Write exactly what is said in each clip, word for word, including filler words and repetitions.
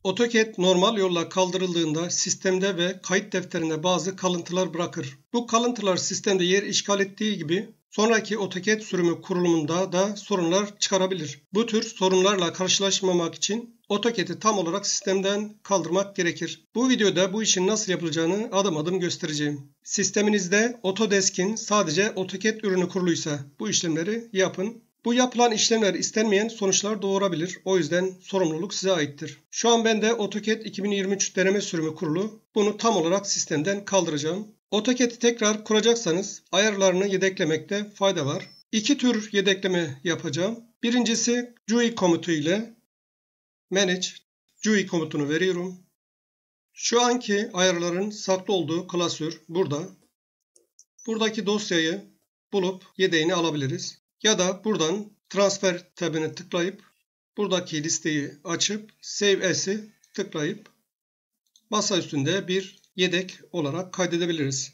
AutoCAD normal yolla kaldırıldığında sistemde ve kayıt defterinde bazı kalıntılar bırakır. Bu kalıntılar sistemde yer işgal ettiği gibi sonraki AutoCAD sürümü kurulumunda da sorunlar çıkarabilir. Bu tür sorunlarla karşılaşmamak için AutoCAD'i tam olarak sistemden kaldırmak gerekir. Bu videoda bu işin nasıl yapılacağını adım adım göstereceğim. Sisteminizde Autodesk'in sadece AutoCAD ürünü kuruluysa bu işlemleri yapın. Bu yapılan işlemler istenmeyen sonuçlar doğurabilir. O yüzden sorumluluk size aittir. Şu an bende AutoCAD iki bin yirmi üç deneme sürümü kurulu. Bunu tam olarak sistemden kaldıracağım. AutoCAD'i tekrar kuracaksanız ayarlarını yedeklemekte fayda var. İki tür yedekleme yapacağım. Birincisi G U I komutu ile Manage G U I komutunu veriyorum. Şu anki ayarların saklı olduğu klasör burada. Buradaki dosyayı bulup yedeğini alabiliriz. Ya da buradan transfer tabını tıklayıp buradaki listeyi açıp Save As'i tıklayıp masa üstünde bir yedek olarak kaydedebiliriz.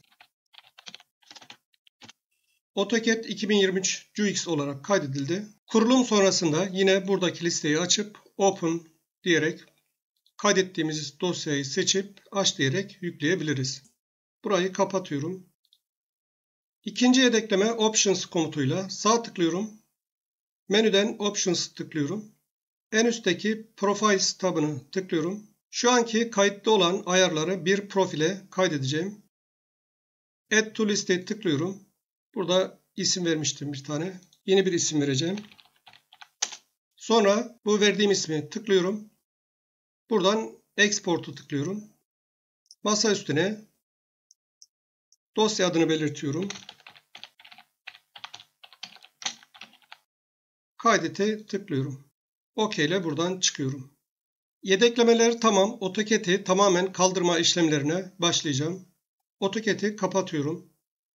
AutoCAD iki bin yirmi üç G U X olarak kaydedildi. Kurulum sonrasında yine buradaki listeyi açıp Open diyerek kaydettiğimiz dosyayı seçip aç diyerek yükleyebiliriz. Burayı kapatıyorum. İkinci yedekleme Options komutuyla sağ tıklıyorum. Menüden Options tıklıyorum. En üstteki Profiles tabını tıklıyorum. Şu anki kayıtlı olan ayarları bir profile kaydedeceğim. Add to List'e tıklıyorum. Burada isim vermiştim bir tane. Yeni bir isim vereceğim. Sonra bu verdiğim ismi tıklıyorum. Buradan Export'u tıklıyorum. Masa üstüne dosya adını belirtiyorum. Kaydete tıklıyorum. OK ile buradan çıkıyorum. Yedeklemeler tamam. AutoCAD'i tamamen kaldırma işlemlerine başlayacağım. AutoCAD'i kapatıyorum.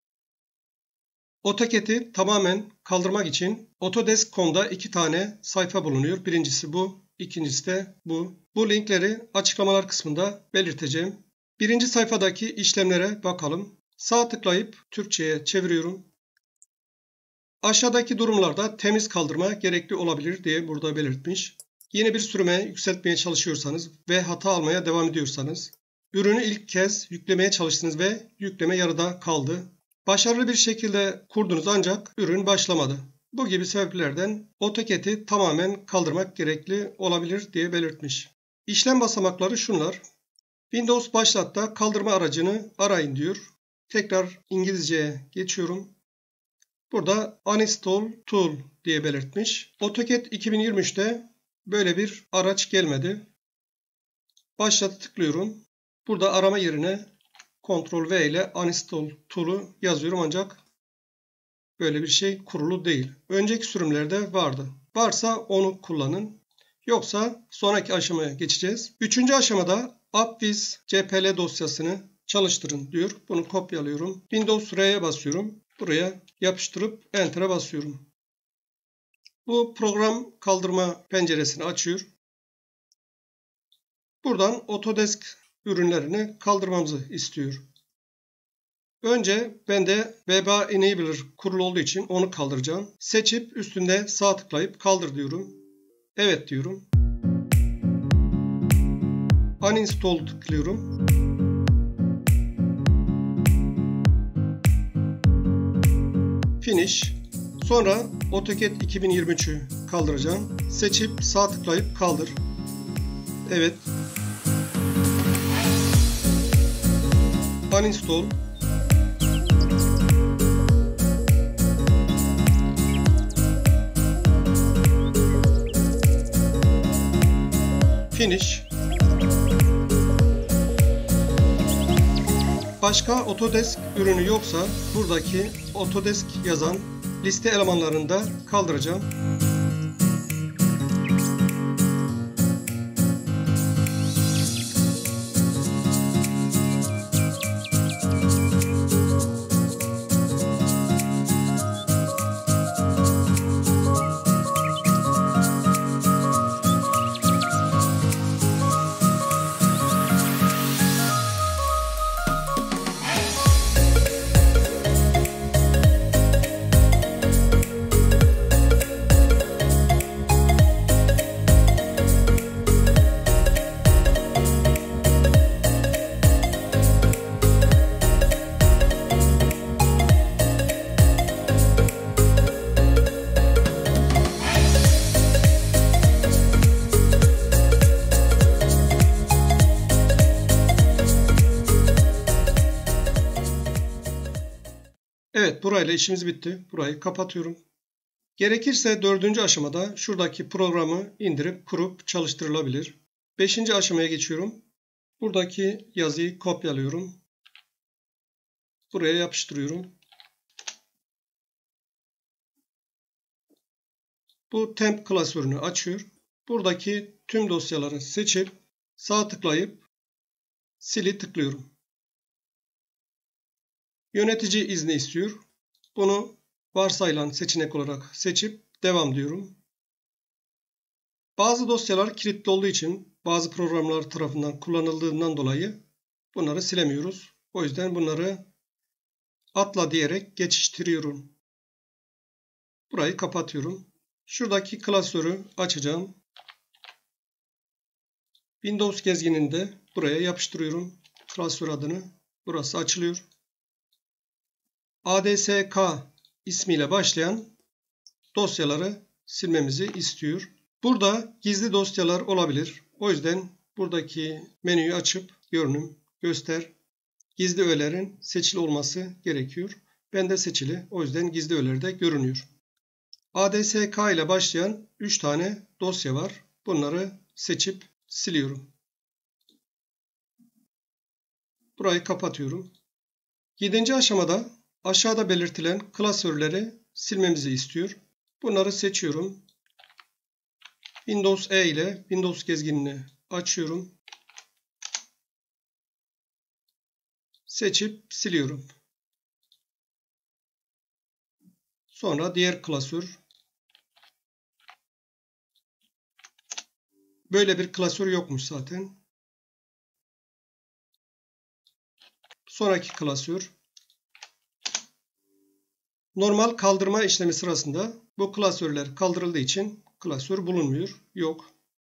AutoCAD'i tamamen kaldırmak için Autodesk nokta com'da iki tane sayfa bulunuyor. Birincisi bu, ikincisi de bu. Bu linkleri açıklamalar kısmında belirteceğim. Birinci sayfadaki işlemlere bakalım. Sağ tıklayıp Türkçe'ye çeviriyorum. Aşağıdaki durumlarda temiz kaldırma gerekli olabilir diye burada belirtmiş. Yeni bir sürüme yükseltmeye çalışıyorsanız ve hata almaya devam ediyorsanız, ürünü ilk kez yüklemeye çalıştınız ve yükleme yarıda kaldı. Başarılı bir şekilde kurdunuz ancak ürün başlamadı. Bu gibi sebeplerden AutoCAD'i tamamen kaldırmak gerekli olabilir diye belirtmiş. İşlem basamakları şunlar. Windows başlatta kaldırma aracını arayın diyor. Tekrar İngilizceye geçiyorum. Burada Uninstall Tool diye belirtmiş. AutoCAD iki bin yirmi üçte böyle bir araç gelmedi. Başlat'a tıklıyorum. Burada arama yerine Ctrl V ile Uninstall Tool'u yazıyorum ancak böyle bir şey kurulu değil. Önceki sürümlerde vardı. Varsa onu kullanın. Yoksa sonraki aşamaya geçeceğiz. Üçüncü aşamada UpWiz C P L dosyasını çalıştırın diyor. Bunu kopyalıyorum. Windows R'ye basıyorum. Buraya yapıştırıp Enter'a basıyorum. Bu program kaldırma penceresini açıyor. Buradan Autodesk ürünlerini kaldırmamızı istiyor. Önce bende V B A Enabler kurulu olduğu için onu kaldıracağım. Seçip üstünde sağ tıklayıp kaldır diyorum. Evet diyorum. Uninstall tıklıyorum. Finish. Sonra AutoCAD iki bin yirmi üçü kaldıracağım. Seçip sağ tıklayıp kaldır. Evet. Uninstall. Finish. Başka Autodesk ürünü yoksa buradaki Autodesk yazan liste elemanlarını da kaldıracağım. Evet, burayla işimiz bitti. Burayı kapatıyorum. Gerekirse dördüncü aşamada şuradaki programı indirip kurup çalıştırılabilir. Beşinci aşamaya geçiyorum. Buradaki yazıyı kopyalıyorum. Buraya yapıştırıyorum. Bu temp klasörünü açıyor. Buradaki tüm dosyaları seçip sağ tıklayıp sili tıklıyorum. Yönetici izni istiyor. Bunu varsayılan seçenek olarak seçip devam diyorum. Bazı dosyalar kilitli olduğu için bazı programlar tarafından kullanıldığından dolayı bunları silemiyoruz. O yüzden bunları atla diyerek geçiştiriyorum. Burayı kapatıyorum. Şuradaki klasörü açacağım. Windows gezgininde buraya yapıştırıyorum klasör adını. Burası açılıyor. A D S K ismiyle başlayan dosyaları silmemizi istiyor. Burada gizli dosyalar olabilir. O yüzden buradaki menüyü açıp görünüm, göster, gizli öğelerin seçili olması gerekiyor. Bende seçili. O yüzden gizli öğeler de görünüyor. A D S K ile başlayan üç tane dosya var. Bunları seçip siliyorum. Burayı kapatıyorum. yedinci aşamada aşağıda belirtilen klasörleri silmemizi istiyor. Bunları seçiyorum. Windows E ile Windows gezginini açıyorum. Seçip siliyorum. Sonra diğer klasör. Böyle bir klasör yokmuş zaten. Sonraki klasör. Normal kaldırma işlemi sırasında bu klasörler kaldırıldığı için klasör bulunmuyor. Yok.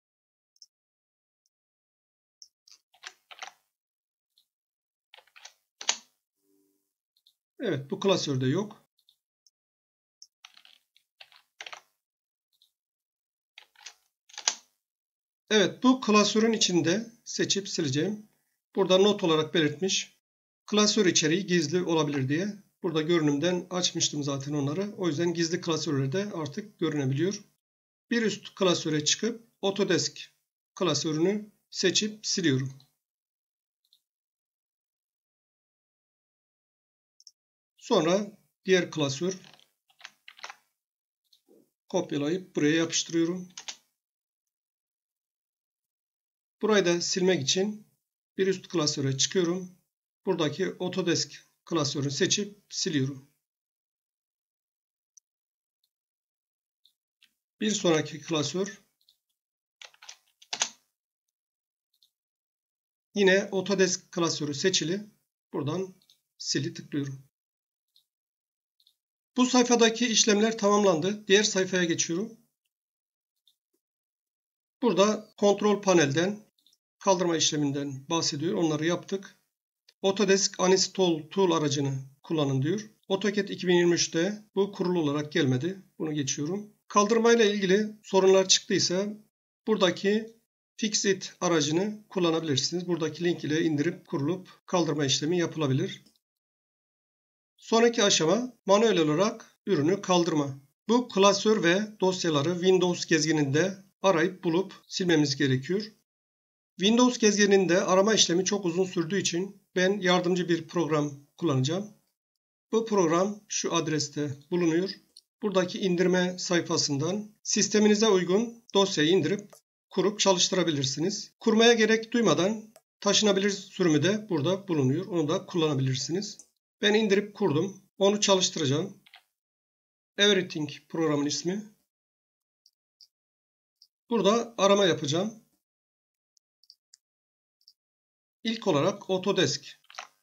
Evet, bu klasörde yok. Evet, bu klasörün içinde seçip sileceğim. Burada not olarak belirtmiş. Klasör içeriği gizli olabilir diye. Burada görünümden açmıştım zaten onları. O yüzden gizli klasörler de artık görünebiliyor. Bir üst klasöre çıkıp Autodesk klasörünü seçip siliyorum. Sonra diğer klasör kopyalayıp buraya yapıştırıyorum. Burayı da silmek için bir üst klasöre çıkıyorum. Buradaki Autodesk klasörünü seçip siliyorum. Bir sonraki klasör yine Autodesk klasörü seçili. Buradan sili tıklıyorum. Bu sayfadaki işlemler tamamlandı. Diğer sayfaya geçiyorum. Burada kontrol panelden kaldırma işleminden bahsediyor. Onları yaptık. Autodesk Uninstall Tool aracını kullanın diyor. AutoCAD iki bin yirmi üçte bu kurulu olarak gelmedi. Bunu geçiyorum. Kaldırmayla ilgili sorunlar çıktıysa buradaki Fixit aracını kullanabilirsiniz. Buradaki link ile indirip kurulup kaldırma işlemi yapılabilir. Sonraki aşama manuel olarak ürünü kaldırma. Bu klasör ve dosyaları Windows gezgininde arayıp bulup silmemiz gerekiyor. Windows gezgininde arama işlemi çok uzun sürdüğü için ben yardımcı bir program kullanacağım. Bu program şu adreste bulunuyor. Buradaki indirme sayfasından sisteminize uygun dosyayı indirip kurup çalıştırabilirsiniz. Kurmaya gerek duymadan taşınabilir sürümü de burada bulunuyor. Onu da kullanabilirsiniz. Ben indirip kurdum. Onu çalıştıracağım. Everything programın ismi. Burada arama yapacağım. İlk olarak Autodesk.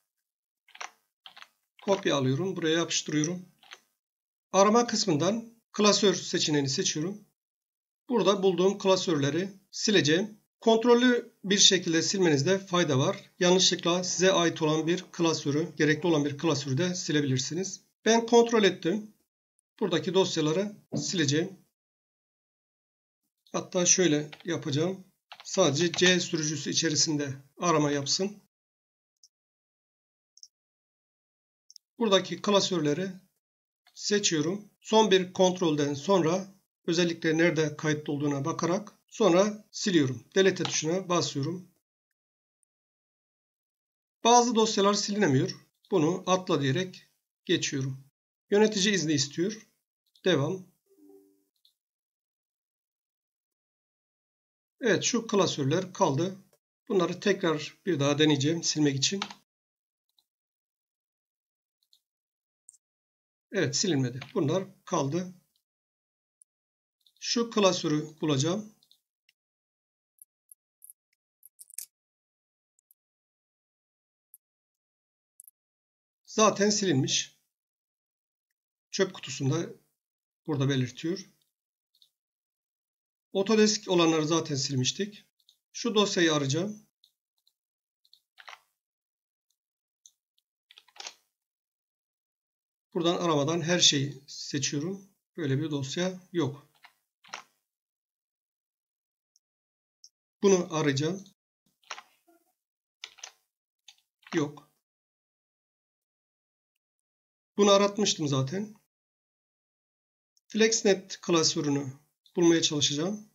Kopya alıyorum. Buraya yapıştırıyorum. Arama kısmından klasör seçeneğini seçiyorum. Burada bulduğum klasörleri sileceğim. Kontrollü bir şekilde silmenizde fayda var. Yanlışlıkla size ait olan bir klasörü, gerekli olan bir klasörü de silebilirsiniz. Ben kontrol ettim. Buradaki dosyaları sileceğim. Hatta şöyle yapacağım. Sadece C sürücüsü içerisinde arama yapsın. Buradaki klasörleri seçiyorum. Son bir kontrolden sonra özellikle nerede kayıtlı olduğuna bakarak sonra siliyorum. Delete tuşuna basıyorum. Bazı dosyalar silinemiyor. Bunu atla diyerek geçiyorum. Yönetici izni istiyor. Devam. Evet, şu klasörler kaldı. Bunları tekrar bir daha deneyeceğim silmek için. Evet, silinmedi. Bunlar kaldı. Şu klasörü bulacağım. Zaten silinmiş. Çöp kutusunda burada belirtiyor. Autodesk olanları zaten silmiştik. Şu dosyayı arayacağım. Buradan aramadan her şeyi seçiyorum. Böyle bir dosya yok. Bunu arayacağım. Yok. Bunu aratmıştım zaten. FlexNet klasörünü bulmaya çalışacağım.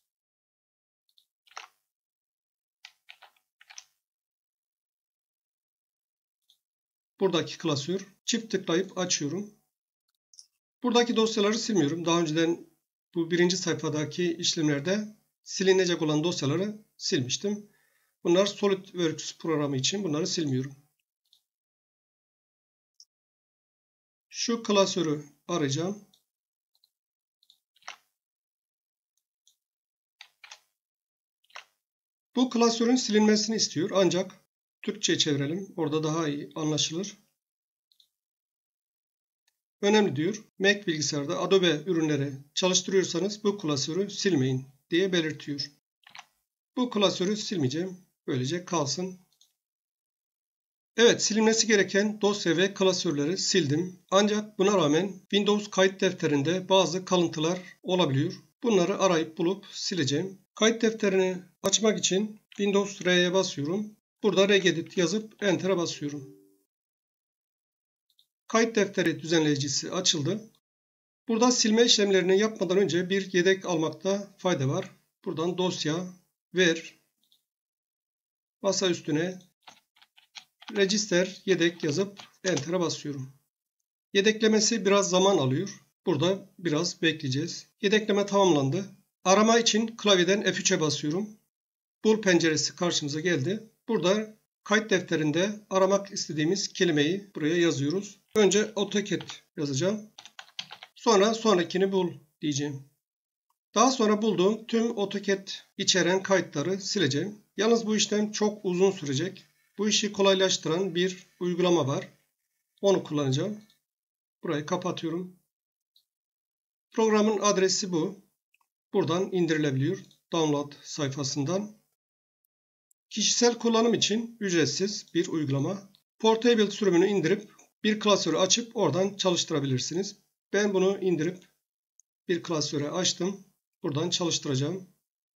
Buradaki klasör. Çift tıklayıp açıyorum. Buradaki dosyaları silmiyorum. Daha önceden bu birinci sayfadaki işlemlerde silinecek olan dosyaları silmiştim. Bunlar SolidWorks programı için bunları silmiyorum. Şu klasörü arayacağım. Bu klasörün silinmesini istiyor. Ancak Türkçe'ye çevirelim. Orada daha iyi anlaşılır. Önemli diyor. Mac bilgisayarda Adobe ürünleri çalıştırıyorsanız bu klasörü silmeyin diye belirtiyor. Bu klasörü silmeyeceğim. Böylece kalsın. Evet, silinmesi gereken dosya ve klasörleri sildim. Ancak buna rağmen Windows kayıt defterinde bazı kalıntılar olabiliyor. Bunları arayıp bulup sileceğim. Kayıt defterini açmak için Windows R'ye basıyorum. Burada regedit yazıp Enter'a basıyorum. Kayıt defteri düzenleyicisi açıldı. Burada silme işlemlerini yapmadan önce bir yedek almakta fayda var. Buradan dosya, ver, masa üstüne register, yedek yazıp Enter'a basıyorum. Yedeklemesi biraz zaman alıyor. Burada biraz bekleyeceğiz. Yedekleme tamamlandı. Arama için klavyeden F üç'e basıyorum. Bul penceresi karşımıza geldi. Burada kayıt defterinde aramak istediğimiz kelimeyi buraya yazıyoruz. Önce AutoCAD yazacağım. Sonra sonrakini bul diyeceğim. Daha sonra bulduğum tüm AutoCAD içeren kayıtları sileceğim. Yalnız bu işlem çok uzun sürecek. Bu işi kolaylaştıran bir uygulama var. Onu kullanacağım. Burayı kapatıyorum. Programın adresi bu. Buradan indirilebiliyor. Download sayfasından. Kişisel kullanım için ücretsiz bir uygulama. Portable sürümünü indirip bir klasörü açıp oradan çalıştırabilirsiniz. Ben bunu indirip bir klasöre açtım. Buradan çalıştıracağım.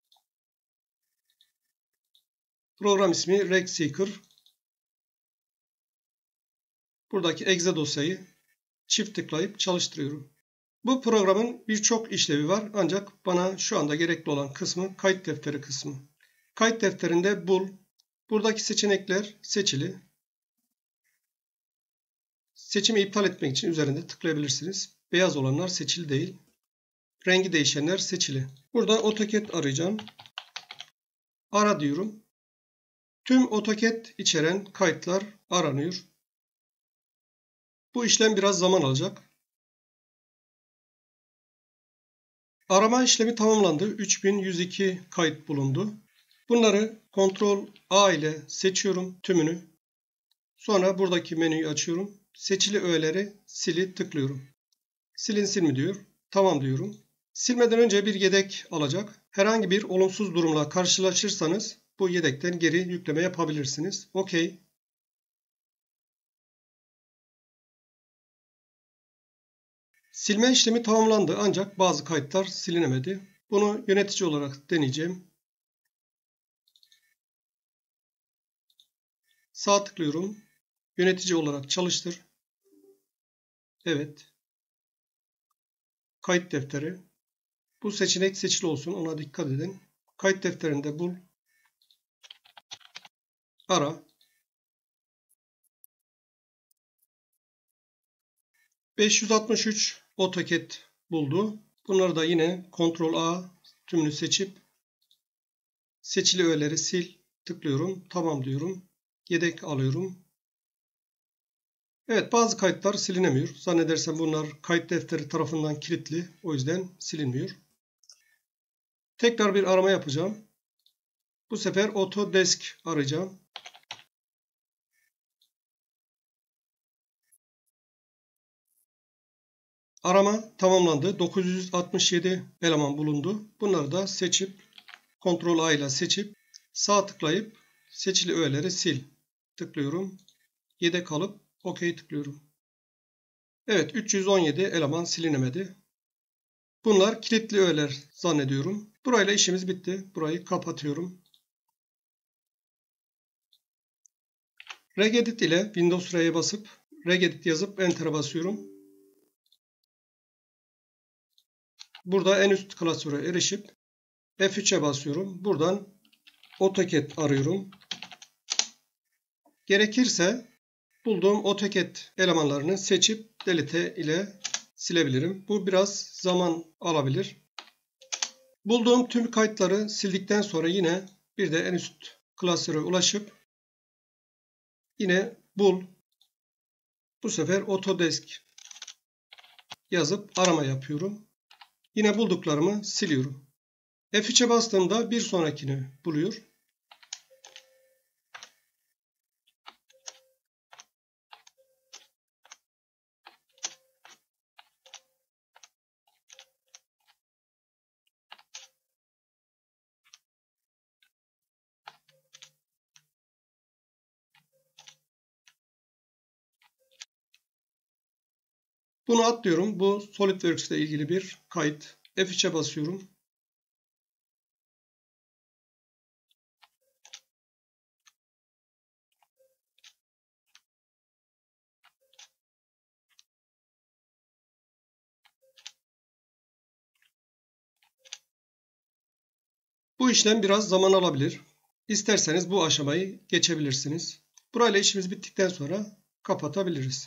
Program ismi RegSeeker. Buradaki exe dosyayı çift tıklayıp çalıştırıyorum. Bu programın birçok işlevi var ancak bana şu anda gerekli olan kısmı kayıt defteri kısmı. Kayıt defterinde bul. Buradaki seçenekler seçili. Seçimi iptal etmek için üzerinde tıklayabilirsiniz. Beyaz olanlar seçili değil. Rengi değişenler seçili. Burada AutoCAD arayacağım. Ara diyorum. Tüm AutoCAD içeren kayıtlar aranıyor. Bu işlem biraz zaman alacak. Arama işlemi tamamlandı. üç bin yüz iki kayıt bulundu. Bunları Ctrl A ile seçiyorum tümünü. Sonra buradaki menüyü açıyorum. Seçili öğeleri sili tıklıyorum. Silinsin mi diyor. Tamam diyorum. Silmeden önce bir yedek alacak. Herhangi bir olumsuz durumla karşılaşırsanız bu yedekten geri yükleme yapabilirsiniz. OK. Silme işlemi tamamlandı ancak bazı kayıtlar silinemedi. Bunu yönetici olarak deneyeceğim. Sağ tıklıyorum. Yönetici olarak çalıştır. Evet. Kayıt defteri. Bu seçenek seçili olsun. Ona dikkat edin. Kayıt defterinde bul. Ara. beş yüz altmış üç AutoCAD buldu. Bunları da yine kontrol A tümünü seçip seçili öğeleri sil. Tıklıyorum. Tamam diyorum. Yedek alıyorum. Evet, bazı kayıtlar silinemiyor. Zannedersem bunlar kayıt defteri tarafından kilitli. O yüzden silinmiyor. Tekrar bir arama yapacağım. Bu sefer Autodesk arayacağım. Arama tamamlandı. dokuz yüz altmış yedi eleman bulundu. Bunları da seçip kontrol A ile seçip sağ tıklayıp seçili öğeleri sil. Tıklıyorum. Yedek alıp OK tıklıyorum. Evet, üç yüz on yedi eleman silinemedi. Bunlar kilitli öğeler zannediyorum. Burayla işimiz bitti. Burayı kapatıyorum. Regedit ile Windows R'ye basıp Regedit yazıp Enter'a basıyorum. Burada en üst klasöre erişip F üç'e basıyorum. Buradan AutoCAD arıyorum. Gerekirse bulduğum AutoCAD elemanlarını seçip Delete ile silebilirim. Bu biraz zaman alabilir. Bulduğum tüm kayıtları sildikten sonra yine bir de en üst klasöre ulaşıp yine bul. Bu sefer Autodesk yazıp arama yapıyorum. Yine bulduklarımı siliyorum. F üç'e bastığımda bir sonrakini buluyor. Bunu atlıyorum. Bu SolidWorks ile ilgili bir kayıt. F üç'e basıyorum. Bu işlem biraz zaman alabilir. İsterseniz bu aşamayı geçebilirsiniz. Burayla işimiz bittikten sonra kapatabiliriz.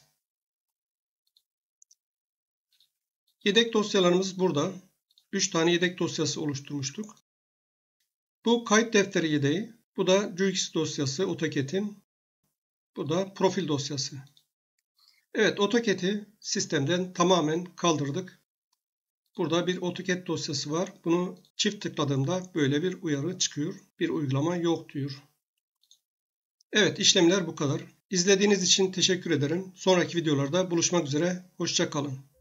Yedek dosyalarımız burada. üç tane yedek dosyası oluşturmuştuk. Bu kayıt defteri yedeği. Bu da G U I dosyası AutoCAD'in. Bu da profil dosyası. Evet, AutoCAD'i sistemden tamamen kaldırdık. Burada bir AutoCAD dosyası var. Bunu çift tıkladığımda böyle bir uyarı çıkıyor. Bir uygulama yok diyor. Evet, işlemler bu kadar. İzlediğiniz için teşekkür ederim. Sonraki videolarda buluşmak üzere. Hoşça kalın.